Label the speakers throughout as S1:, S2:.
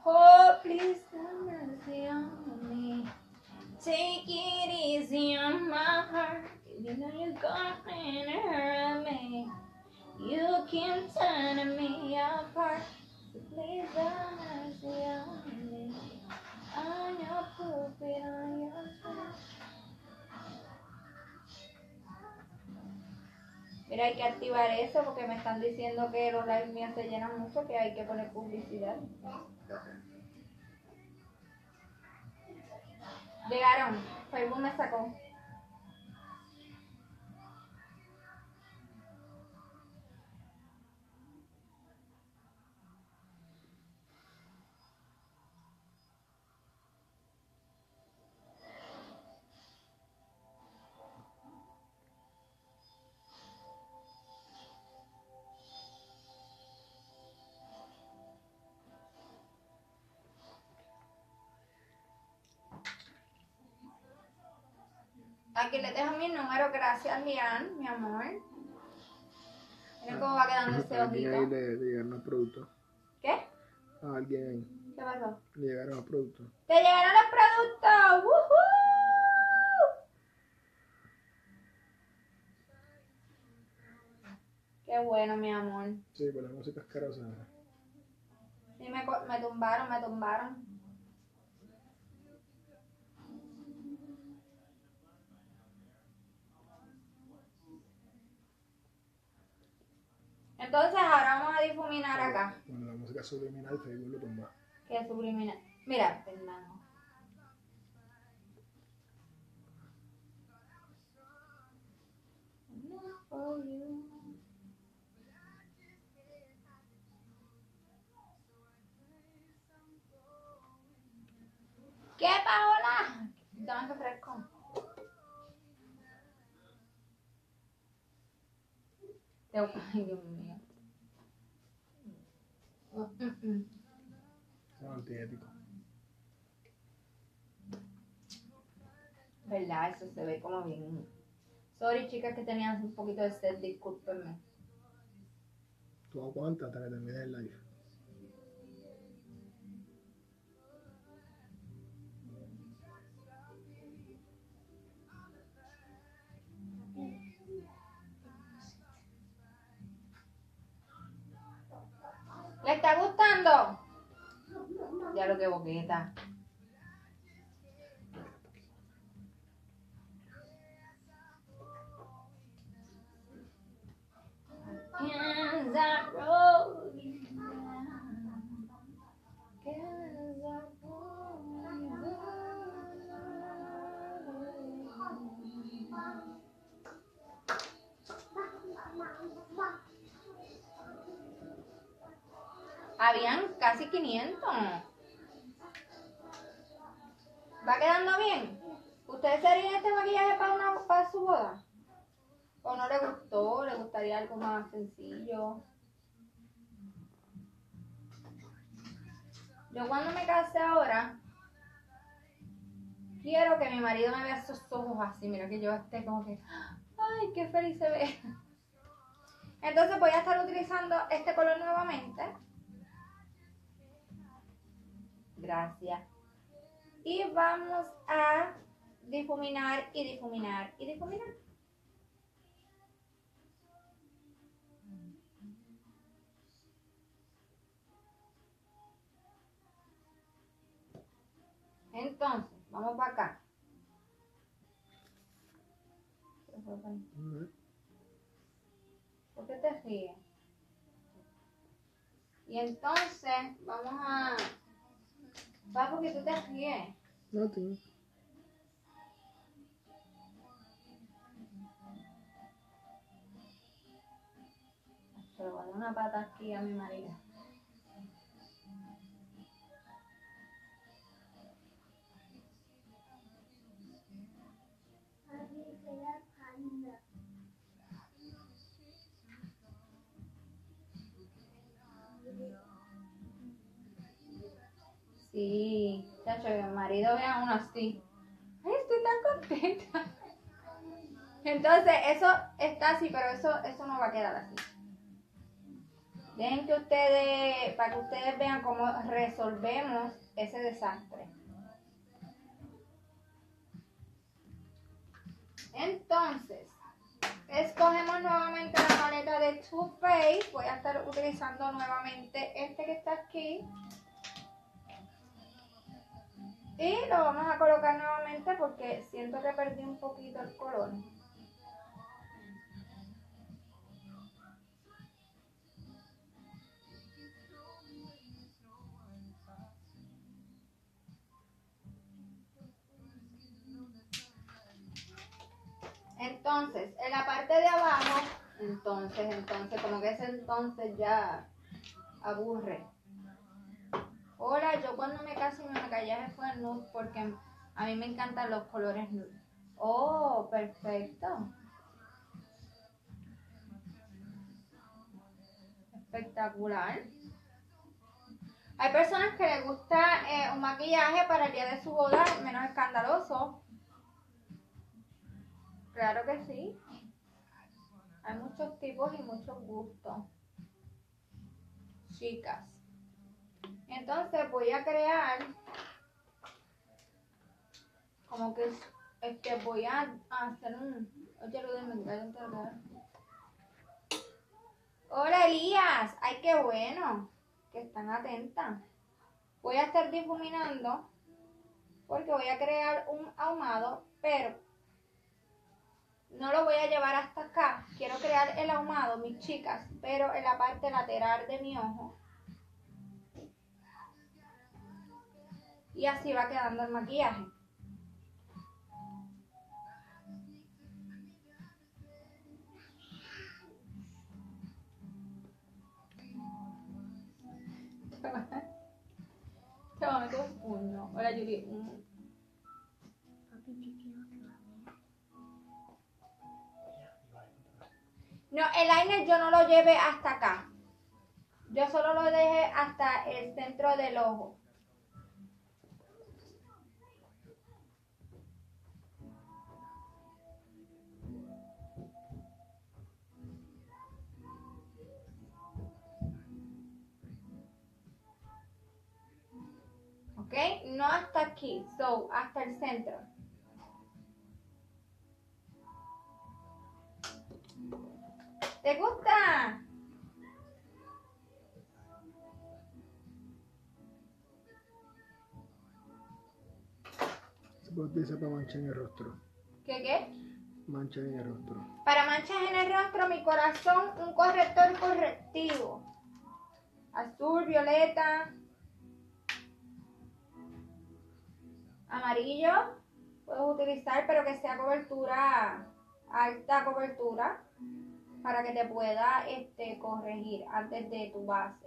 S1: Oh, please have mercy on me. Take it easy on my heart. You know you're gonna hurt me. You can turn me apart. So please have mercy on me. On your pulpit, on your church. Mira, hay que activar eso porque me están diciendo que los lives míos se llenan mucho, que hay que poner publicidad. Llegaron. Facebook me sacó. Aquí les dejo mi número, gracias Lian, mi amor. Miren cómo va quedando ese
S2: Alguien ahí
S1: ojito.
S2: le llegaron los productos.
S1: ¿Qué?
S2: A alguien ahí
S1: ¿Qué pasó?
S2: le llegaron los productos.
S1: ¡Te llegaron los productos! ¡Woohoo! Qué bueno, mi amor.
S2: Sí, pero la música es carosa.
S1: Sí, me tumbaron. Entonces ahora vamos a difuminar acá.
S2: Cuando la música subliminal, Facebook lo tumba.
S1: ¿Qué es subliminal? Mira, Fernando. ¿Qué, Paola? Dame ese fresco. Ay, Dios mío.
S2: Es antiético.
S1: ¿Verdad? Eso se ve como bien. Sorry, chicas, que tenían un poquito de sed, discúlpenme.
S2: Tú aguantas hasta que termine el live.
S1: ¿Le está gustando? Ya lo que boqueta. Hands are rolling down. Hands are rolling down. Habían casi 500. ¿Va quedando bien? ¿Ustedes serían este maquillaje para su boda? ¿O no le gustó? ¿Le gustaría algo más sencillo? Yo cuando me case ahora, quiero que mi marido me vea esos ojos así. Mira que yo esté como que, ¡ay, qué feliz se ve! Entonces voy a estar utilizando este color nuevamente. Gracias. Y vamos a difuminar y difuminar y difuminar. Entonces, vamos para acá. ¿Por qué te ríes? Y entonces, vamos a... ¿Sabes por qué tú te ríes?
S2: No, tío.
S1: Se le voy a dar una pata aquí a mi marido. Sí, chacho, que mi marido vea uno así. Ay, estoy tan contenta. Entonces, eso está así, pero eso no va a quedar así. Dejen que ustedes, para que ustedes vean cómo resolvemos ese desastre. Entonces, escogemos nuevamente la paleta de Too Faced. Voy a estar utilizando nuevamente este que está aquí. Y lo vamos a colocar nuevamente porque siento que perdí un poquito el color. Entonces, en la parte de abajo, entonces, como que ese entonces ya aburre. Hola, yo cuando me casé mi maquillaje fue nude porque a mí me encantan los colores nude. Oh, perfecto. Espectacular. Hay personas que les gusta un maquillaje para el día de su boda menos escandaloso. Claro que sí. Hay muchos tipos y muchos gustos. Chicas. Entonces voy a crear como que voy a hacer un... Oye, lo de Hola Elías. Ay, qué bueno. Que están atentas. Voy a estar difuminando porque voy a crear un ahumado, pero no lo voy a llevar hasta acá. Quiero crear el ahumado, mis chicas, pero en la parte lateral de mi ojo. Y así va quedando el maquillaje. Te voy a meter un puño. Hola, Yuri. No, el eyeliner yo no lo llevé hasta acá. Yo solo lo dejé hasta el centro del ojo. ¿Ok? No hasta aquí, so, hasta el centro. ¿Te gusta?
S2: Se puede utilizar para manchar en el rostro.
S1: ¿Qué?
S2: Manchar en el rostro.
S1: Para manchas en el rostro, mi corazón, un corrector correctivo. Azul, violeta, amarillo. Puedes utilizar, pero que sea cobertura, alta cobertura, para que te pueda corregir antes de tu base.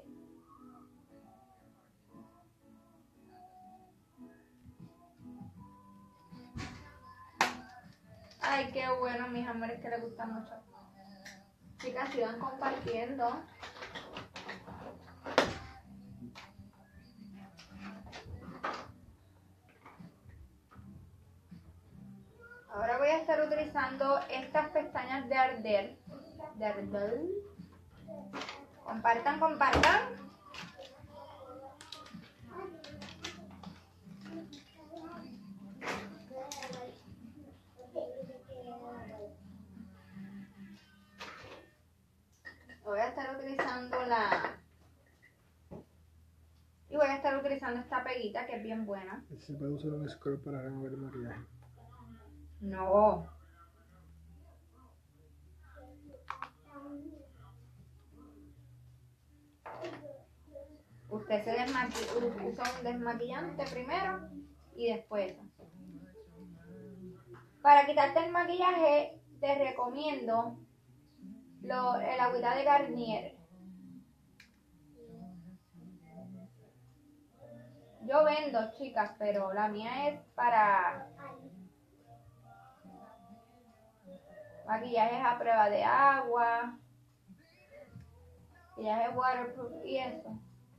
S1: Ay, qué bueno, mis amores, que les gusta mucho. Chicas, sigan compartiendo. Ahora voy a estar utilizando estas pestañas de Ardell. Compartan, compartan. Voy a estar utilizando y voy a estar utilizando esta peguita que es bien buena.
S2: Se puede usar un scrub para remover el maquillaje.
S1: No. Usted usa un desmaquillante primero y después. Para quitarte el maquillaje te recomiendo el agüita de Garnier. Yo vendo, chicas, pero la mía es para maquillajes a prueba de agua, maquillaje waterproof y eso.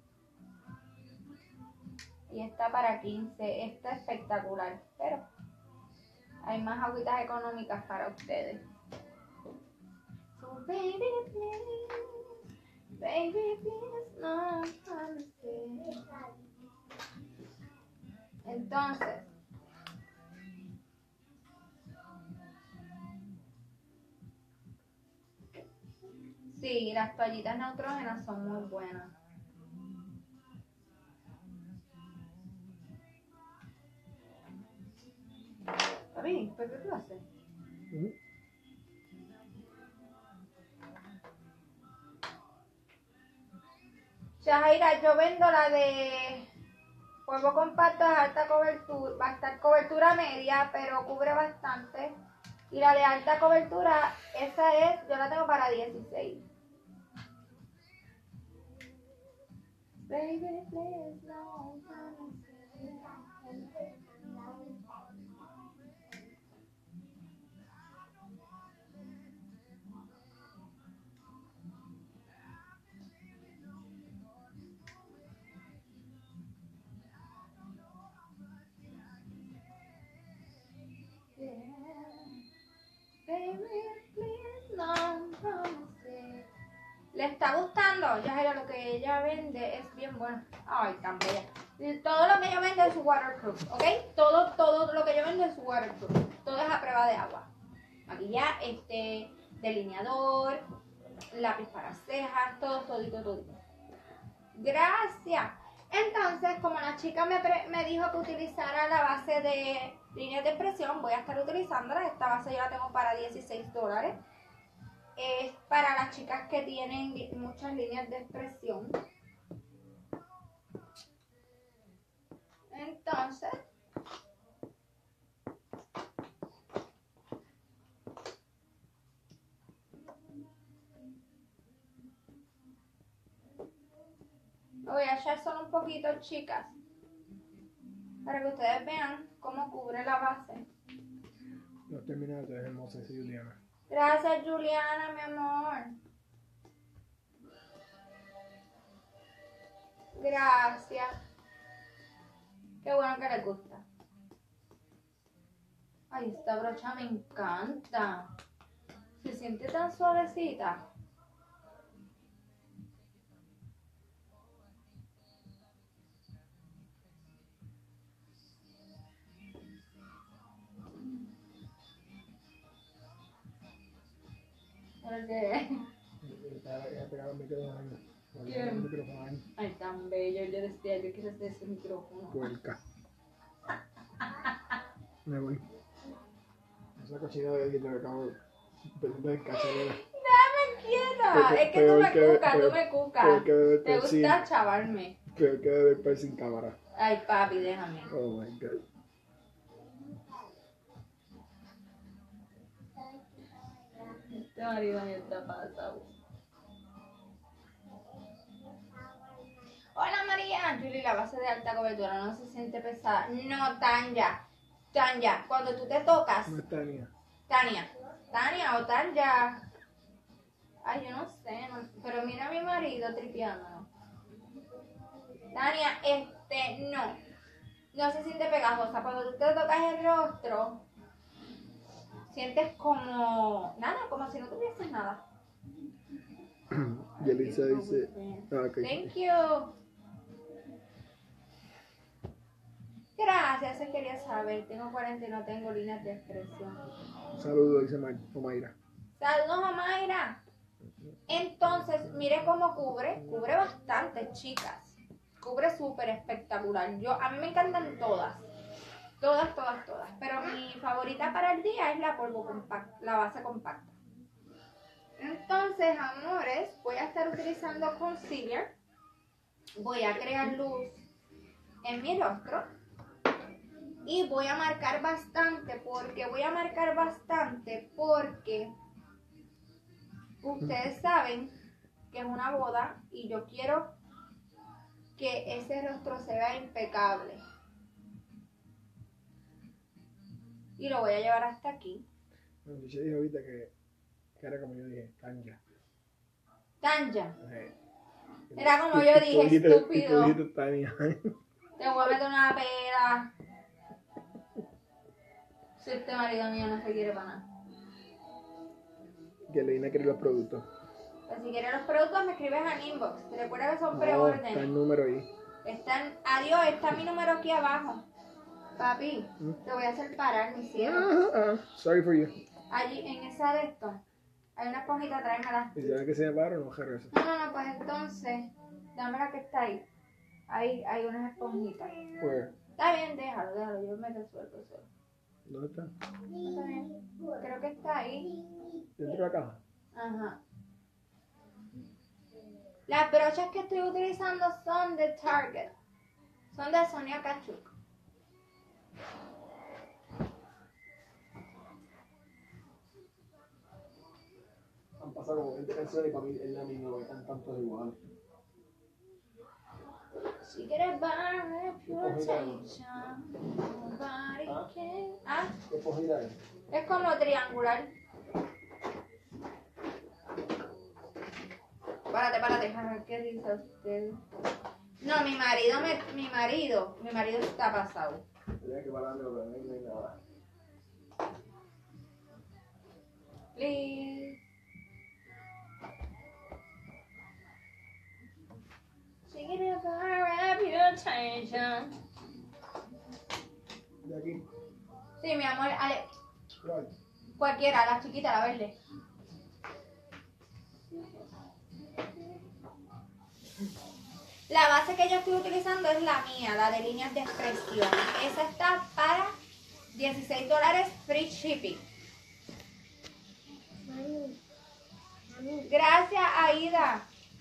S1: Y esta para 15, esta es espectacular, pero hay más agüitas económicas para ustedes. So baby, please, Baby, please, no promises. Entonces, sí, las toallitas neutrógenas son muy buenas. Papi, ¿pero qué tú haces?
S2: ¿Mm?
S1: Shahaira, yo vendo la de polvo compacto de alta cobertura, va a estar cobertura media, pero cubre bastante. Y la de alta cobertura, esa es, yo la tengo para 16. Baby, please, no promises. Baby, please, no promises. ¿Le está gustando? Ya lo que ella vende es bien bueno. Ay, tan bella. Todo lo que yo vendo es waterproof, ¿ok? Todo lo que yo vendo es waterproof. Todo es a prueba de agua. Maquillaje, delineador, lápiz para cejas, todo. Gracias. Entonces, como la chica me dijo que utilizara la base de líneas de expresión, voy a estar utilizándola. Esta base yo la tengo para $16. Es para las chicas que tienen muchas líneas de expresión. Entonces, lo voy a echar solo un poquito, chicas, para que ustedes vean cómo cubre la base.
S2: No terminaste, es hermosa, sí, Juliana.
S1: Gracias, Juliana, mi amor. Gracias. Qué bueno que les gusta. Ay, esta brocha me encanta. Se siente tan suavecita. Porque...
S2: Ya pegaba el micrófono ahí.
S1: ¿Quién?
S2: El micrófono ahí.
S1: Ay, tan bello. Yo decía, yo quiero hacer ese micrófono.
S2: Puerca. Me voy. Esa cochina de aquí te la acabo de cacharera.
S1: ¡Dame quieta! Es que tú me cucas.
S2: Peor que beber
S1: Te
S2: Pepsi.
S1: gusta chavarme.
S2: Peor que beber Pepsi sin cámara.
S1: Ay, papi, déjame.
S2: Oh my god.
S1: Este marido mío está pasado. Hola María. Julie, la base de alta cobertura no se siente pesada. No, Tanya, cuando tú te tocas.
S2: No es Tania.
S1: Tania o Tanya. Ay, yo no sé, pero mira a mi marido tripeando. Tania, no se siente pegajosa. Cuando tú te tocas el rostro, sientes como si no tuvieses nada.
S2: Y Elisa dice. Ah, ok.
S1: Thank you. Gracias, se quería saber. Tengo 40 y no tengo líneas de expresión.
S2: Saludos, dice Omaira.
S1: Saludos a Mayra. Entonces, mire cómo cubre bastante, chicas. Cubre súper espectacular. A mí me encantan todas. Todas. Pero mi favorita para el día es la polvo compacta, la base compacta. Entonces, amores, voy a estar utilizando concealer. Voy a crear luz en mi rostro. Y voy a marcar bastante porque ustedes saben que es una boda y yo quiero que ese rostro se vea impecable. Y lo voy a llevar hasta aquí.
S2: Bueno, yo dije ahorita que era como yo dije, Tanja.
S1: Tanja.
S2: Okay.
S1: Era como yo dije, estúpido.
S2: Tú dijiste Tania.
S1: Te voy a meter una pela. Si este marido mío no se quiere para nada.
S2: Que Leina quiere los productos.
S1: Pues si quieres los productos me escribes al inbox. Recuerda que son
S2: No,
S1: preórdenes.
S2: está el número ahí.
S1: Adiós, está mi número aquí abajo. Papi, te voy a hacer parar, mi cielo.
S2: Sorry for you.
S1: Allí, en esa de esto, hay una esponjita, tráemela.
S2: ¿Y sabes que se me para o no regresa?
S1: No, pues entonces, dame la que está ahí. Ahí hay unas esponjitas.
S2: Where?
S1: Está bien, déjalo, yo me resuelvo solo.
S2: ¿Dónde está?
S1: Está bien, creo que está ahí.
S2: ¿Dentro de la caja?
S1: Ajá. Las brochas que estoy utilizando son de Target. Son de Sonia Kachuk.
S2: Han pasado como 20 canciones y para mí es la misma, porque están tantos iguales.
S1: She get a bad reputation. Nobody can. Ah,
S2: ¿Qué esponjita es?
S1: es como triangular. Párate, ¿qué dice usted? No, mi marido está pasado.
S2: Tenía que pararme, pero no hay nada.
S1: Please. She get a bad reputation.
S2: ¿De aquí?
S1: Sí, mi amor,
S2: ¿Cuál?
S1: cualquiera, la chiquita, la verde. La base que yo estoy utilizando es la mía, la de líneas de expresión. Esa está para $16 free shipping. Gracias, Aida.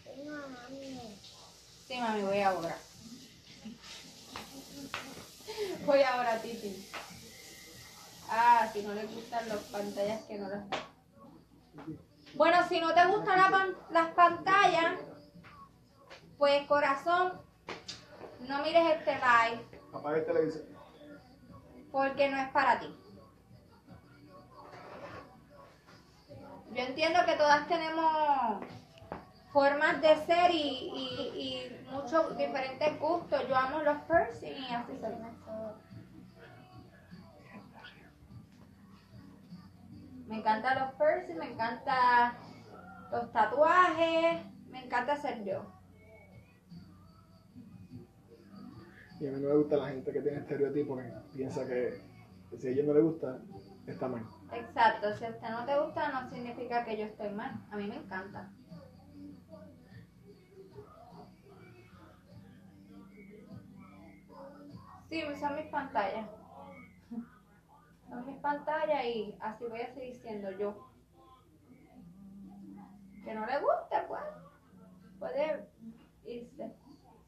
S1: Sí, mami, voy ahora. Voy ahora, Titi. Ah, si no le gustan las pantallas que no las... Bueno, si no te gustan las pantallas, pues corazón, no mires este live.
S2: Apaga el televisor.
S1: Porque no es para ti. Yo entiendo que todas tenemos formas de ser y muchos diferentes gustos. Yo amo los piercing y así soy. Me encantan los piercing, me encantan los tatuajes, me encanta ser yo.
S2: Y a mí no me gusta la gente que tiene estereotipos que piensa que si a ellos no les gusta, está mal.
S1: Exacto, si a usted no te gusta no significa que yo estoy mal. A mí me encanta. Sí, son mis pantallas. Son mis pantallas y así voy a seguir siendo yo. Que no le guste, pues, puede irse.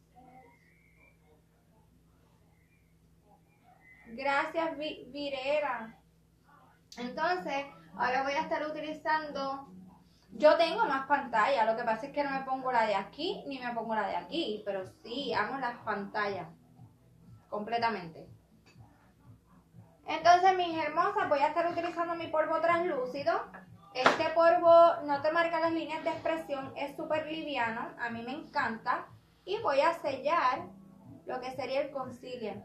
S1: Gracias, Virera. Entonces, ahora voy a estar utilizando... Yo tengo más pantallas, lo que pasa es que no me pongo la de aquí ni me pongo la de aquí, pero sí, amo las pantallas completamente. Entonces, mis hermosas, voy a estar utilizando mi polvo translúcido. Este polvo no te marca las líneas de expresión, es súper liviano, a mí me encanta. Y voy a sellar lo que sería el concealer.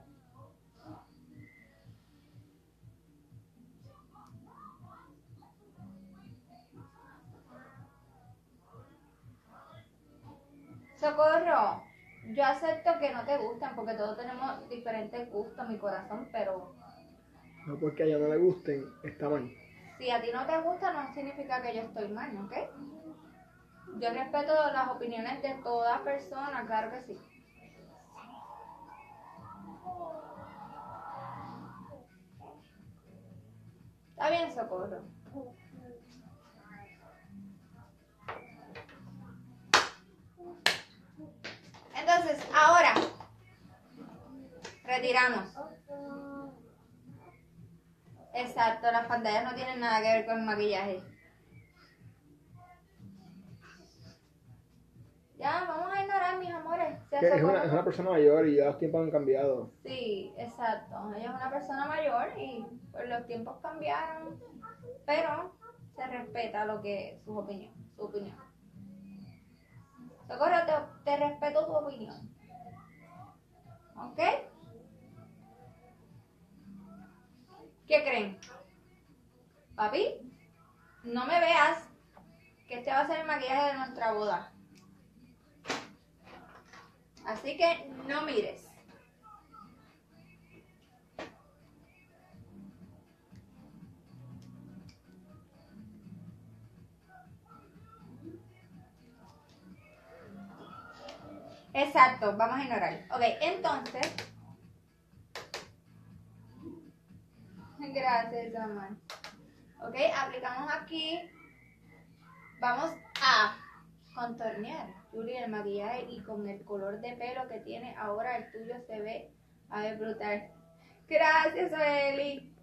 S1: Socorro, yo acepto que no te gustan porque todos tenemos diferentes gustos, mi corazón, pero
S2: No porque a ella no le gusten, está mal.
S1: si a ti no te gusta no significa que yo estoy mal, ¿ok? Yo respeto las opiniones de toda persona, claro que sí. Está bien, Socorro. Entonces, ahora retiramos. Exacto, las pantallas no tienen nada que ver con el maquillaje. Ya, vamos a ignorar, mis amores.
S2: Que es una persona mayor y ya los tiempos han cambiado.
S1: Sí, exacto. Ella es una persona mayor y pues los tiempos cambiaron, pero se respeta su opinión. Socorro, te respeto tu opinión. ¿Ok? ¿Qué creen? Papi, no me veas que este va a ser el maquillaje de nuestra boda. Así que no mires. Exacto, vamos a ignorar. Ok, entonces. Gracias, amor. Ok, aplicamos aquí. Vamos a contornear, Julie, el maquillaje, y con el color de pelo que tiene ahora el tuyo se ve, a ver, brutal. Gracias, Eli.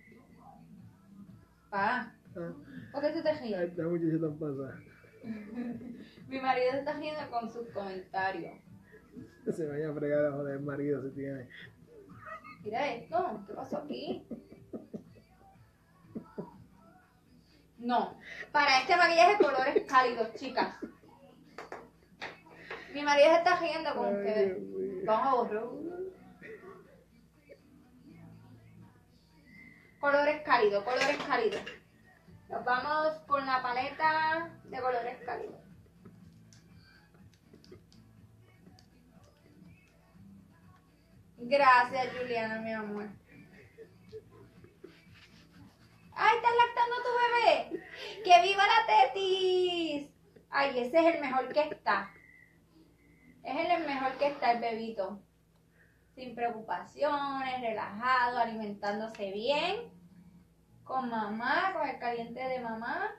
S1: Pa, ¿por qué tú te ríes?
S2: Esta muchacha tan pasada.
S1: Mi marido se está riendo con sus comentarios.
S2: Se vaya a fregar a joder el marido si tiene.
S1: Mira esto, ¿qué pasó aquí? No, para este maquillaje colores cálidos, chicas. Mi marido se está riendo con ustedes. Vamos a borrar. Colores cálidos, colores cálidos. Nos vamos con la paleta de colores cálidos. Gracias, Juliana, mi amor. ¡Ay, estás lactando a tu bebé! ¡Que viva la tetis! Ay, ese es el mejor que está. Es el mejor que está el bebito. Sin preocupaciones, relajado, alimentándose bien. Con mamá, con el caliente de mamá.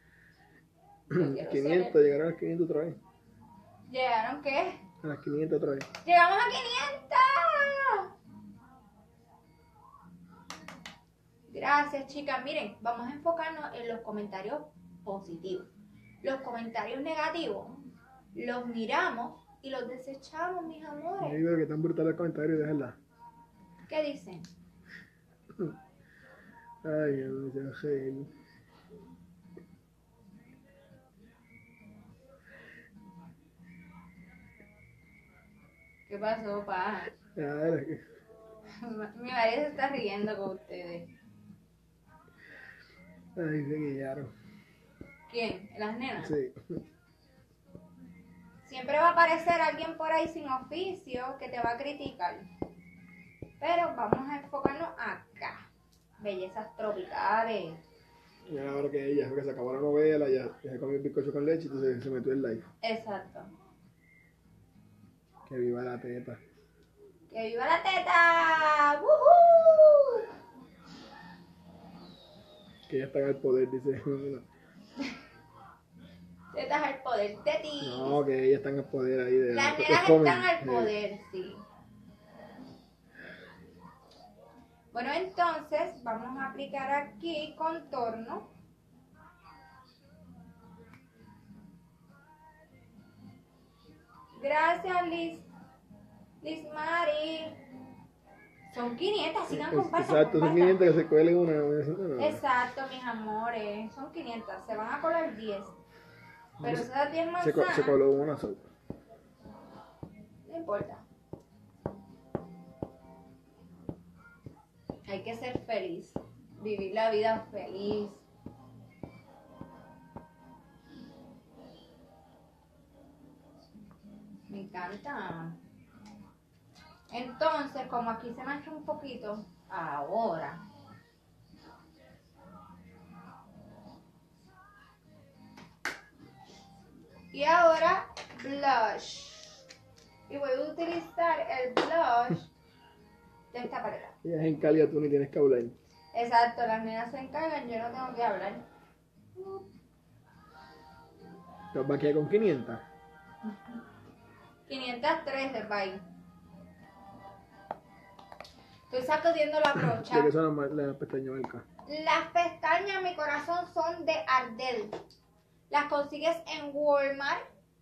S2: 500, llegaron a las 500 otra vez.
S1: ¿Llegaron qué?
S2: A las 500 otra vez.
S1: ¡Llegamos a 500! Gracias, chicas. Miren, vamos a enfocarnos en los comentarios positivos. Los comentarios negativos los miramos y los desechamos, mis
S2: Yo
S1: amores.
S2: digo que tan brutal el comentario y déjenla.
S1: ¿Qué dicen?
S2: Ay, no se hace.
S1: ¿Qué pasó, pa?
S2: Era que.
S1: Mi marido se está riendo con ustedes.
S2: Ay, se guiaron.
S1: ¿Quién? ¿Las nenas?
S2: Sí.
S1: Siempre va a aparecer alguien por ahí sin oficio que te va a criticar. Pero vamos a enfocarnos acá. Bellezas tropicales.
S2: Y ahora que ella fue que se acabó la novela, ya se comió el bizcocho con leche y entonces se metió en live.
S1: Exacto.
S2: Que viva la teta.
S1: ¡Que viva la teta! ¡Woohoo!
S2: Que ella está en el poder, dice.
S1: Tetas al poder, tetis.
S2: No, que ella está en el poder ahí de.
S1: Las
S2: es
S1: nenas
S2: cómic.
S1: están al poder, sí. Bueno, entonces vamos a aplicar aquí contorno. Gracias, Liz Mari. Son 500, sigan compartan.
S2: Exacto, son 500 que se cuelen una.
S1: Exacto, mis amores. Son 500, se van a colar 10. Pero esas 10
S2: Se
S1: manzanas,
S2: coló una sola.
S1: no importa. Hay que ser feliz, vivir la vida feliz. Me encanta. Entonces, como aquí se mancha un poquito, ahora y ahora blush. Y voy a utilizar el blush de esta paleta.
S2: Ella es en Cali, tú ni tienes que hablar.
S1: Exacto, las nenas se encargan, yo no tengo que hablar.
S2: Entonces va a quedar con 500.
S1: 513, bye. Estoy sacudiendo la brocha.
S2: ¿De qué son las pestañas marcas?
S1: Las pestañas, mi corazón, son de Ardell. Las consigues en Walmart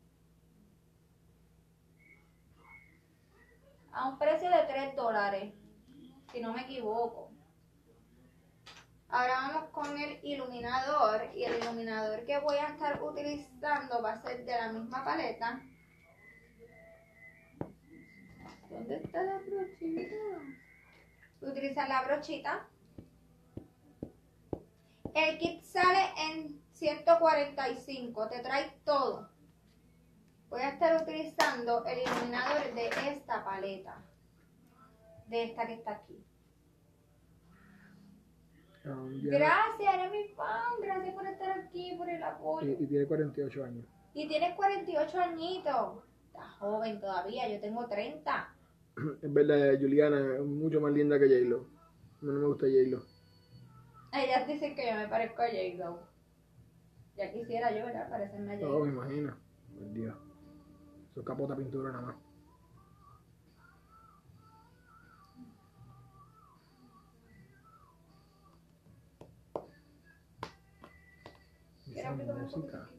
S1: a un precio de $3, si no me equivoco. Ahora vamos con el iluminador, y el iluminador que voy a estar utilizando va a ser de la misma paleta. ¿Dónde está la brochita? Voy a utilizar la brochita. El kit sale en 145. Te trae todo. Voy a estar utilizando el iluminador de esta paleta. De esta que está aquí. Gracias, eres mi fan. Gracias por estar aquí, por el apoyo.
S2: Y tiene 48 años.
S1: Y tienes 48 añitos. Estás joven todavía, yo tengo 30.
S2: Es verdad, Juliana es mucho más linda que J-Lo. No me gusta J-Lo.
S1: Ellas dicen que yo me parezco a J-Lo. Ya quisiera yo, ¿verdad? Parecerme a
S2: No,
S1: J-Lo.
S2: me imagino. Por Dios. Eso es capota pintura nada más.
S1: Quiero
S2: Esa
S1: aplicarme un
S2: música.
S1: poquito.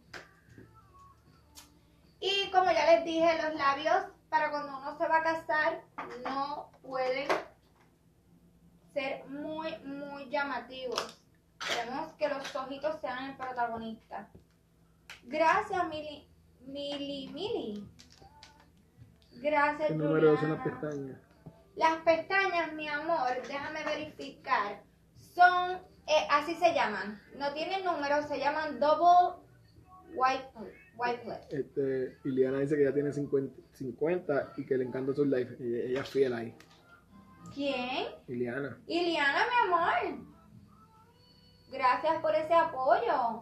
S1: Y como ya les dije, los labios para cuando uno se va a casar no pueden ser muy, muy llamativos. Queremos que los ojitos sean el protagonista. Gracias, Mili. Gracias,
S2: El número 2 son las
S1: Juliana.
S2: pestañas.
S1: Las pestañas, mi amor, déjame verificar. Son, así se llaman. No tienen número, se llaman double white.
S2: Iliana dice que ya tiene 50 y que le encanta su life. Ella es fiel ahí.
S1: ¿Quién?
S2: Iliana.
S1: Iliana, mi amor. Gracias por ese apoyo.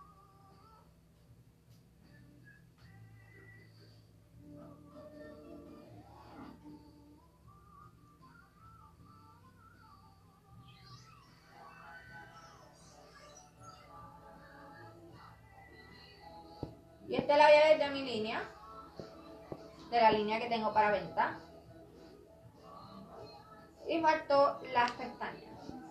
S1: Y este labial es de mi línea. De la línea que tengo para venta. Y faltó las pestañas.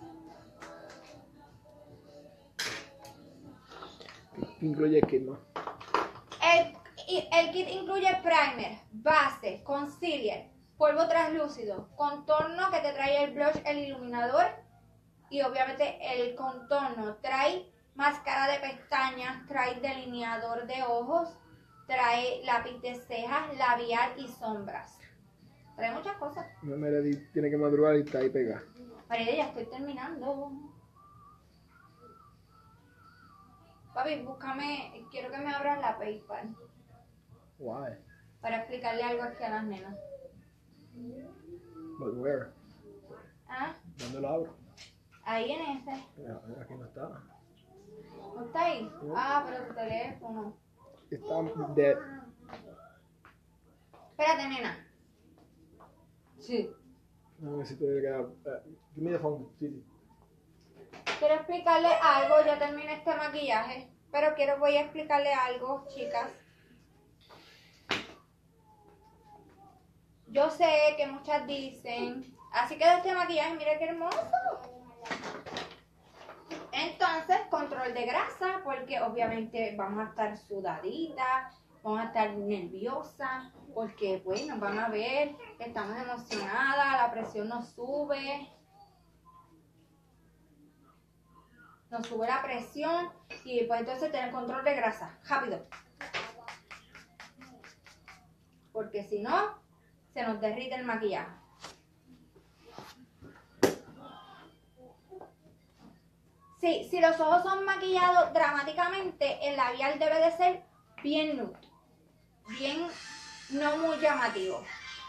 S2: Incluye kit, ¿no?
S1: El kit incluye primer, base, concealer, polvo translúcido, contorno que te trae el blush, el iluminador y obviamente el contorno. Trae máscara de pestañas, trae delineador de ojos, trae lápiz de cejas, labial y sombras. Trae muchas cosas.
S2: Meredith tiene que madrugar y está ahí pegada.
S1: María, ya estoy terminando. Papi, búscame, quiero que me abras la PayPal
S2: Why?
S1: para explicarle algo aquí a las nenas.
S2: But where?
S1: ¿Ah?
S2: ¿Dónde lo abro?
S1: Ahí en ese.
S2: Aquí no está.
S1: ¿No está ahí? Ah, pero tu teléfono.
S2: Está dead.
S1: Espérate, nena. Sí.
S2: No necesito que queda. Give me the phone. Sí.
S1: Quiero explicarle algo, ya terminé este maquillaje, pero voy a explicarle algo, chicas. Yo sé que muchas dicen, así quedó este maquillaje, mira qué hermoso. Entonces, control de grasa, porque obviamente vamos a estar sudaditas, vamos a estar nerviosas, porque pues nos van a ver, estamos emocionadas, la presión nos sube. Nos sube la presión y pues entonces tener control de grasa, rápido. Porque si no, se nos derrite el maquillaje. Sí, si los ojos son maquillados dramáticamente, el labial debe de ser bien nude. Bien, no muy llamativo.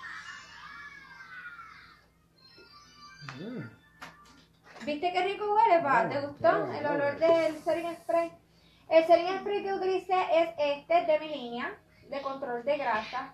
S1: ¿Viste qué rico huele, pa? ¿Te gustó el olor del setting spray? El setting spray que utilicé es este de mi línea de control de grasa.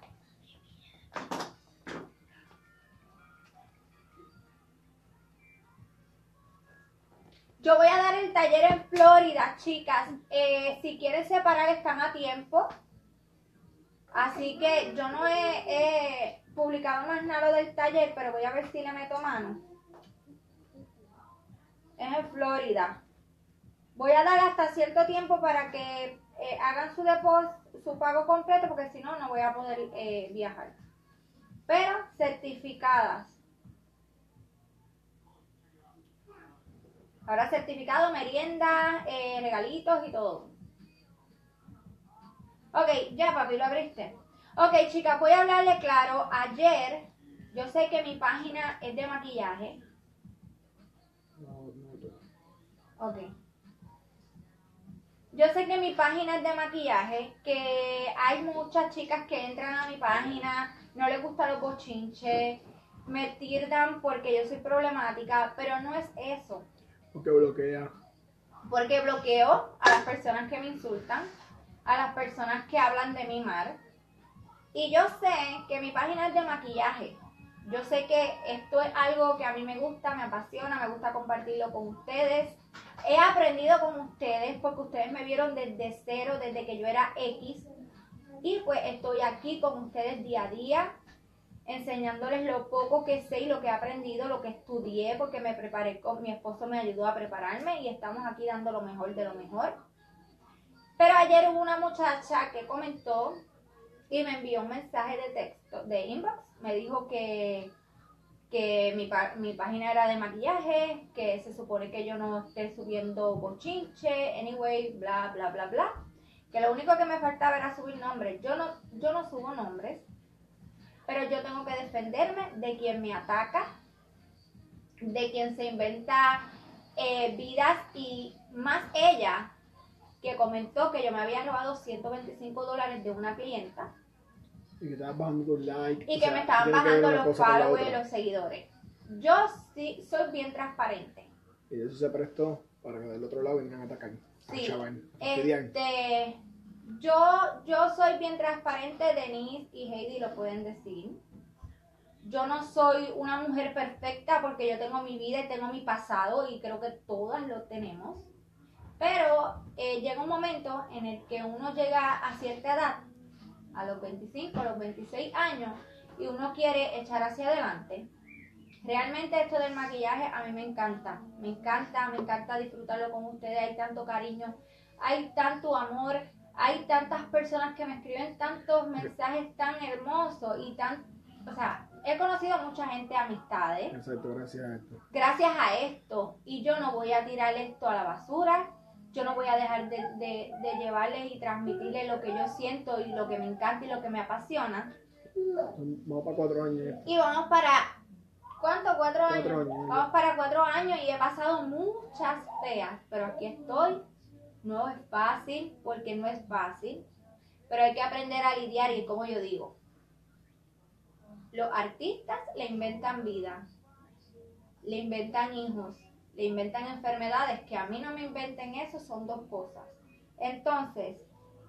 S1: Yo voy a dar el taller en Florida, chicas. Si quieren separar, están a tiempo. Así que yo no he publicado más nada del taller, pero voy a ver si le meto mano. Es en Florida. Voy a dar hasta cierto tiempo para que hagan su depósito, su pago completo, porque si no, no voy a poder viajar. Pero certificadas. Ahora certificado, merienda, regalitos y todo. Ok, ya papi, lo abriste. Ok, chicas, voy a hablarle claro. Ayer, yo sé que mi página es de maquillaje. Ok. Yo sé que mi página es de maquillaje, que hay muchas chicas que entran a mi página, no les gustan los bochinches, me tildan porque yo soy problemática, pero no es eso.
S2: Porque bloquea.
S1: Porque bloqueo a las personas que me insultan, a las personas que hablan de mí mal. Y yo sé que mi página es de maquillaje. Yo sé que esto es algo que a mí me gusta, me apasiona, me gusta compartirlo con ustedes. He aprendido con ustedes porque ustedes me vieron desde cero, desde que yo era X. Y pues estoy aquí con ustedes día a día, enseñándoles lo poco que sé y lo que he aprendido, lo que estudié, porque me preparé con mi esposo, me ayudó a prepararme y estamos aquí dando lo mejor de lo mejor. Pero ayer hubo una muchacha que comentó y me envió un mensaje de texto, de inbox, me dijo que mi página era de maquillaje, que se supone que yo no esté subiendo bochinche, anyway, bla, bla, bla, bla. Que lo único que me faltaba era subir nombres. Yo no subo nombres, pero yo tengo que defenderme de quien me ataca, de quien se inventa vidas, y más ella que comentó que yo me había robado $125 de una clienta.
S2: Y que estabas bajando tus likes.
S1: Y que me estaban bajando los followers y los seguidores. Yo sí soy bien transparente.
S2: Y eso se prestó para que del otro lado vengan a atacar.
S1: Sí.
S2: A
S1: Yo soy bien transparente, Denise y Heidi lo pueden decir. Yo no soy una mujer perfecta porque yo tengo mi vida y tengo mi pasado y creo que todas lo tenemos. Pero llega un momento en el que uno llega a cierta edad, a los 25, a los 26 años, y uno quiere echar hacia adelante. Realmente esto del maquillaje a mí me encanta disfrutarlo con ustedes. Hay tanto cariño, hay tanto amor, hay tantas personas que me escriben tantos mensajes tan hermosos y o sea, he conocido mucha gente, amistades.
S2: Exacto, gracias a esto.
S1: Gracias a esto, y yo no voy a tirar esto a la basura. Yo no voy a dejar de llevarles y transmitirles lo que yo siento y lo que me encanta y lo que me apasiona.
S2: Vamos para 4 años.
S1: Y vamos para, ¿cuánto? 4 años.
S2: 4 años.
S1: Vamos para 4 años y he pasado muchas feas, pero aquí estoy. No es fácil, porque no es fácil, pero hay que aprender a lidiar. Y como yo digo, los artistas le inventan vida, le inventan hijos, le inventan enfermedades. Que a mí no me inventen eso, son dos cosas. Entonces,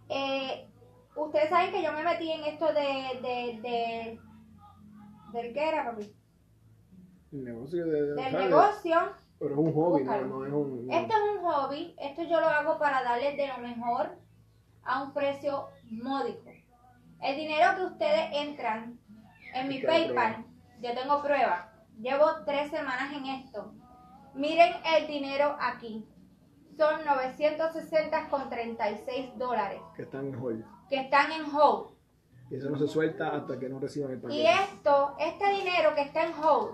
S1: ustedes saben que yo me metí en esto ¿del qué era, papi?
S2: El negocio
S1: Del negocio.
S2: Pero es un hobby,
S1: Búscalo.
S2: no es un... No.
S1: Esto es un hobby, esto yo lo hago para darles de lo mejor a un precio módico. El dinero que ustedes entran en mi PayPal, yo tengo prueba, llevo 3 semanas en esto. Miren el dinero aquí, son $960.36
S2: Que están en hold.
S1: que están en hold.
S2: Y eso no se suelta hasta que no reciban el paquete.
S1: Y este dinero que está en hold,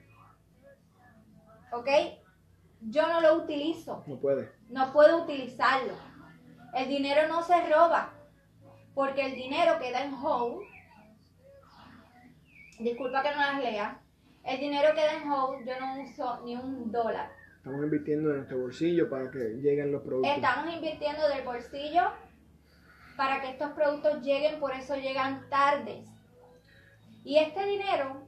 S1: ¿ok? Yo no lo utilizo.
S2: No puede.
S1: No puedo utilizarlo. El dinero no se roba, porque el dinero queda en hold. Disculpa que no las lea. El dinero queda en hold, yo no uso ni $1.
S2: Estamos invirtiendo en nuestro bolsillo para que lleguen los productos.
S1: Estamos invirtiendo del bolsillo para que estos productos lleguen, por eso llegan tardes. Y este dinero,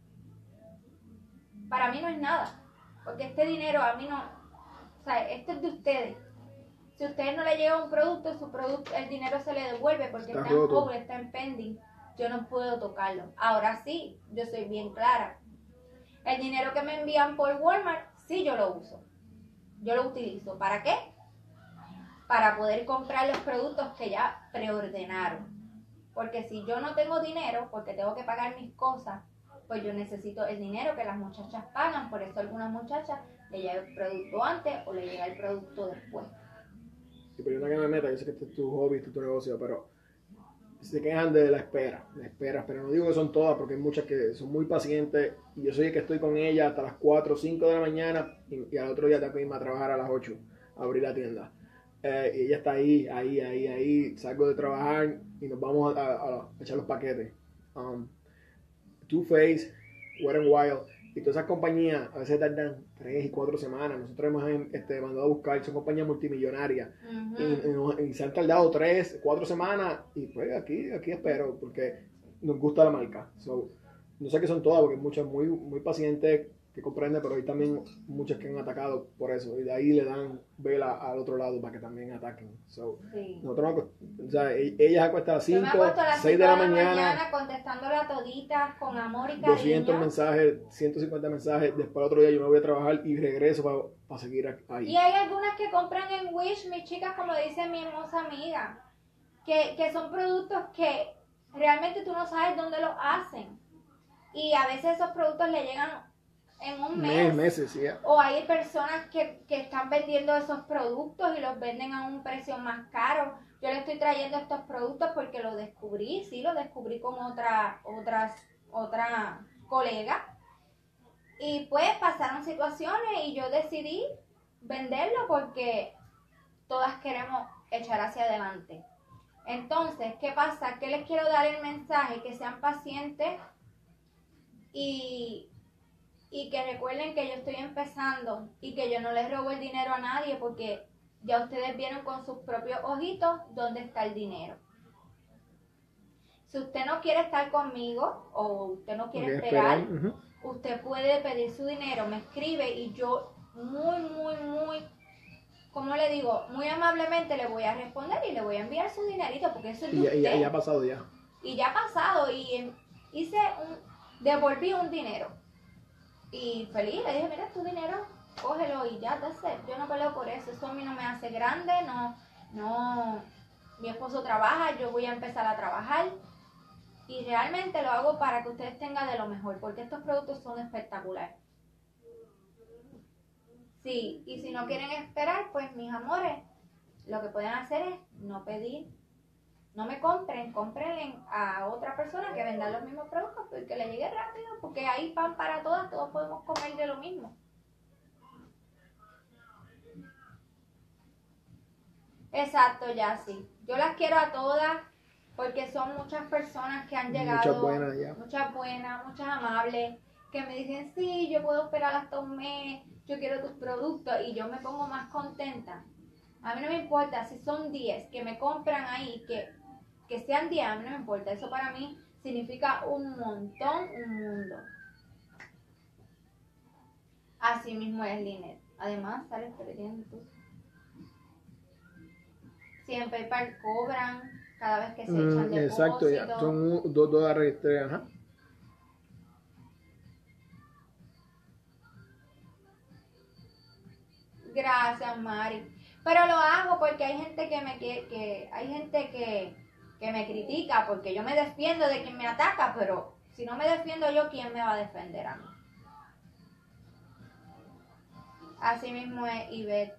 S1: para mí no es nada, porque este dinero a mí no, o sea, esto es de ustedes. Si a ustedes no le llega un producto, el dinero se le devuelve porque está en hold, está en pending. Yo no puedo tocarlo. Ahora sí, yo soy bien clara. El dinero que me envían por Walmart, sí yo lo uso. Yo lo utilizo. ¿Para qué? Para poder comprar los productos que ya preordenaron. Porque si yo no tengo dinero, porque tengo que pagar mis cosas, pues yo necesito el dinero que las muchachas pagan. Por eso a algunas muchachas le llega el producto antes o le llega el producto después.
S2: Sí, pero yo no que me meta, yo sé que este es tu hobby, este es tu negocio, pero se quejan de la espera, pero no digo que son todas, porque hay muchas que son muy pacientes, y yo soy el que estoy con ella hasta las 4 o 5 de la mañana, y al otro día tengo que irme a trabajar a las 8, a abrir la tienda. Y ella está ahí, salgo de trabajar, y nos vamos a echar los paquetes. Too Faced, Wet n Wild, Y todas esas compañías a veces tardan 3 y 4 semanas. Nosotros hemos mandado a buscar, son compañías multimillonarias. Y se han tardado 3, 4 semanas. Y pues aquí espero, porque nos gusta la marca. So, no sé qué son todas, porque hay muchas muy, muy pacientes que comprenden, pero hay también muchas que han atacado por eso. Y de ahí le dan vela al otro lado para que también ataquen. So,
S1: Sí.
S2: nosotros, o sea, ellas se acuestan a las 5,
S1: Yo me acuesto a las
S2: 6
S1: 5
S2: de la mañana.
S1: contestándole a toditas con amor y
S2: 200
S1: cariño.
S2: mensajes, 150 mensajes, después el otro día yo me voy a trabajar y regreso para seguir ahí.
S1: Y hay algunas que compran en Wish, mis chicas, como dice mi hermosa amiga, que son productos que realmente tú no sabes dónde los hacen. Y a veces esos productos le llegan en un mes.
S2: Meses, sí.
S1: O hay personas que están vendiendo esos productos y los venden a un precio más caro. Yo le estoy trayendo estos productos porque lo descubrí, con otra colega. Y pues pasaron situaciones y yo decidí venderlo porque todas queremos echar hacia adelante. Entonces, ¿qué pasa? ¿Qué les quiero dar el mensaje? Que sean pacientes y que recuerden que yo estoy empezando y que yo no les robo el dinero a nadie, porque ya ustedes vieron con sus propios ojitos dónde está el dinero. Si usted no quiere estar conmigo o usted no quiere esperar, usted puede pedir su dinero, me escribe y yo muy, como le digo, muy amablemente le voy a responder y le voy a enviar su dinerito, porque eso es de usted.
S2: Y ya ha pasado ya.
S1: Y ya ha pasado y devolví un dinero. Y feliz, le dije, mira, tu dinero, cógelo y ya, yo no peleo por eso a mí no me hace grande, no, mi esposo trabaja, yo voy a empezar a trabajar y realmente lo hago para que ustedes tengan de lo mejor, porque estos productos son espectaculares. Sí, y si no quieren esperar, pues mis amores, lo que pueden hacer es no pedir, no me compren a otra persona que venda los mismos productos porque le llegue rápido, porque hay pan para todas, todos podemos comer de lo mismo. Exacto, Yassi. Yo las quiero a todas porque son muchas personas que han llegado, muchas buenas, muchas amables, que me dicen, sí, yo puedo esperar hasta un mes, yo quiero tus productos y yo me pongo más contenta. A mí no me importa si son 10 que me compran ahí, que sean 10, a mí no me importa. Eso para mí significa un montón, un mundo. Así mismo es, Linet. Además, sales perdiendo. Siempre PayPal cobran cada vez que se echan depósitos.
S2: Exacto, ya. Son $2, 3, ajá.
S1: Gracias, Mari. Pero lo hago porque hay gente que me critica porque yo me defiendo de quien me ataca, pero si no me defiendo yo, ¿quién me va a defender a mí? Así mismo es, Ivette.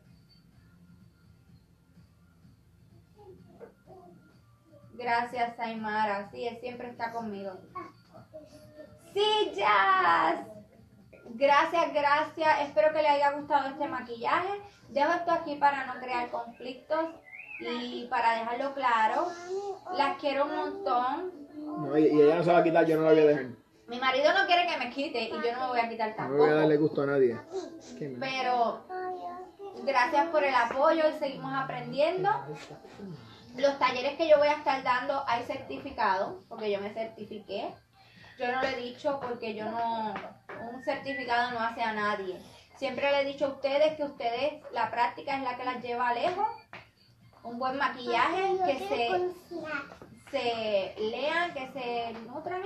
S1: Gracias, Saimara. Sí, él siempre está conmigo. Sí, Jazz. Gracias. Espero que le haya gustado este maquillaje. Dejo esto aquí para no crear conflictos y para dejarlo claro. Las quiero un montón.
S2: No, y ella no se va a quitar, yo no la voy a dejar.
S1: Mi marido no quiere que me quite y yo no me voy a quitar tampoco.
S2: No voy a darle gusto a nadie.
S1: Pero gracias por el apoyo y seguimos aprendiendo. Los talleres que yo voy a estar dando hay certificado, porque yo me certifiqué. Yo no le he dicho porque un certificado no hace a nadie. Siempre le he dicho a ustedes que la práctica es la que las lleva lejos. Un buen maquillaje, que se lean, que se nutran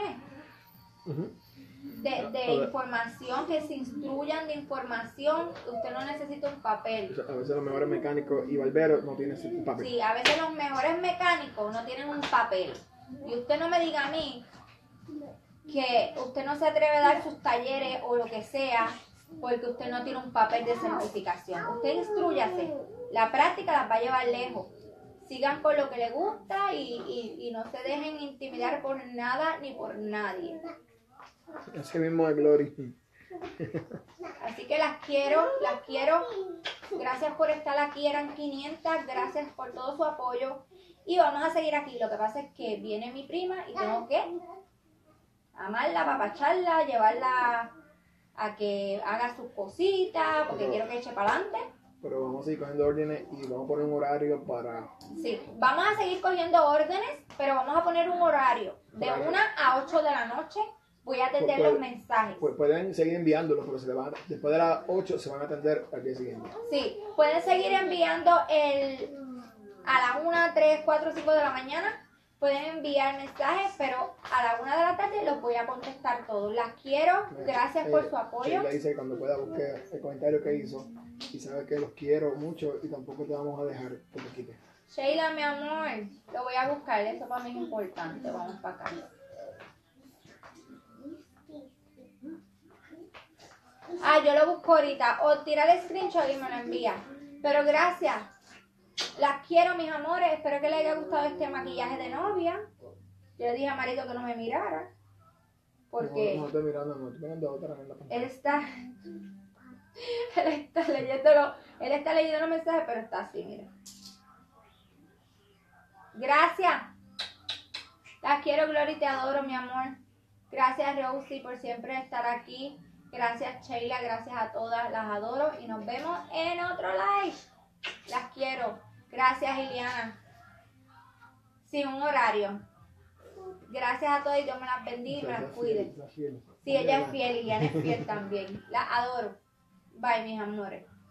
S1: de información, que se instruyan de información. Usted no necesita un papel.
S2: A veces los mejores mecánicos y barberos no tienen un papel.
S1: Sí, a veces los mejores mecánicos no tienen un papel. Y usted no me diga a mí que usted no se atreve a dar sus talleres o lo que sea porque usted no tiene un papel de certificación. Usted instrúyase. La práctica las va a llevar lejos. Sigan con lo que les gusta y no se dejen intimidar por nada ni por nadie.
S2: Así mismo es, Glory.
S1: Así que las quiero. Gracias por estar aquí, eran 500. Gracias por todo su apoyo. Y vamos a seguir aquí. Lo que pasa es que viene mi prima y tengo que amarla, apapacharla, llevarla a que haga sus cositas, porque quiero que eche para adelante.
S2: Pero vamos a seguir cogiendo órdenes y vamos a poner un horario para...
S1: Sí, vamos a seguir cogiendo órdenes, pero vamos a poner un horario de 1 a 8 de la noche. Voy a atender los mensajes.
S2: Pues pueden seguir enviándolos, pero después de las 8 se van a atender al día siguiente.
S1: Sí, pueden seguir enviando a la 1, 3, 4, 5 de la mañana. Pueden enviar mensajes, pero a la 1 de la tarde los voy a contestar todos. Las quiero, gracias por su apoyo.
S2: Sheila dice que cuando pueda busque el comentario que hizo y sabe que los quiero mucho y tampoco te vamos a dejar que te quites.
S1: Sheila, mi amor, lo voy a buscar, eso para mí es importante. Vamos para acá. Yo lo busco ahorita. O tirar el screenshot y me lo envía. Pero gracias. Las quiero, mis amores. Espero que les haya gustado este maquillaje de novia. Yo le dije a Marito que no me mirara. Porque
S2: No estoy mirando, no estoy mirando otra en la pantalla.
S1: él está leyendo los mensajes, pero está así, mira. Gracias. Las quiero, Glory, te adoro, mi amor. Gracias, Rosie, por siempre estar aquí. Gracias, Sheila, gracias a todas, las adoro y nos vemos en otro live. Las quiero. Gracias, Iliana. Sin un horario. Gracias a todos y Dios me las bendiga y me las cuide. Sí, ella es fiel y Iliana es fiel también. Las adoro. Bye, mis amores.